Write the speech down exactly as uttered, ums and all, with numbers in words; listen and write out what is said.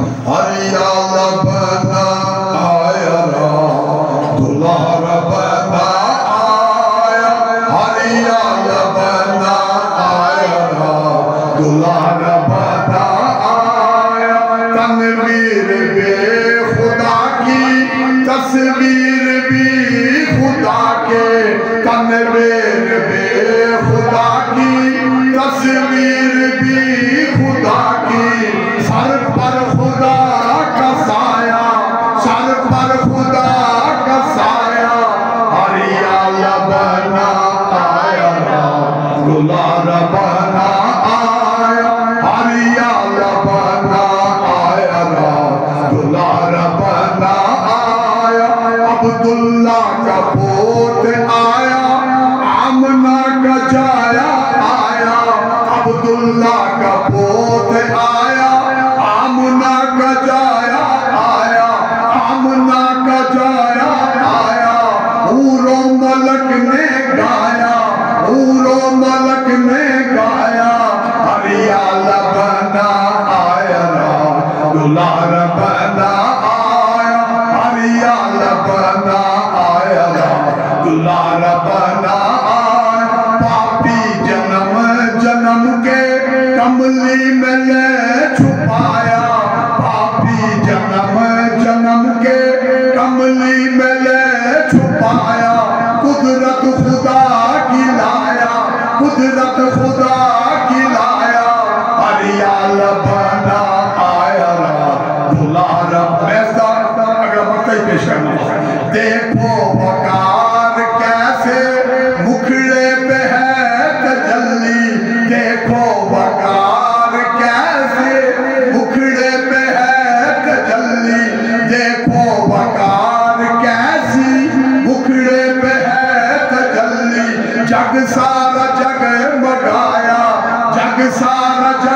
ہریا لبنا آیا را دلار بنا آیا ہریا لبنا آیا را دلار بنا آیا تنویر بے خدا کی تصویر بھی خدا کے تنویر بے خدا کی تصویر بھی خدا کی سر پر خدا کا سایہ سر پر خدا کا سایہ ہریا لبنا آیا را دلار بنا آیا ہریا لبنا آیا را دلار بنا آیا عبداللہ کا پوت آیا آمنہ کا جایا آیا عبداللہ کا پوت آیا آمنہ کا جایا آیا آمنہ کا جایا آیا حور و ملک نے گایا حور و ملک نے گایا ہریا لبنا آیا را دلار بنا آیا ہریا لبنا آیا را دلار بنا آیا پاپی جنم جنم کے کملی میں لے چھپایا پاپی جنم جنم کے کملی میں لے چھپایا قدرت خدا کی لایا قدرت خدا کی لایا ہریا لبنا آیا را دلار ایسا اگر وقت ہی پیش کرنا دیکھو وقار کیسے مکھڑے پہ ہے تجلی دیکھو وقار کیسے مکھڑے پہ ہے تجلی دیکھو وقار کیسی مکھڑے پہ ہے تجلی جگ سارا جگ مگایا جگ سارا جگ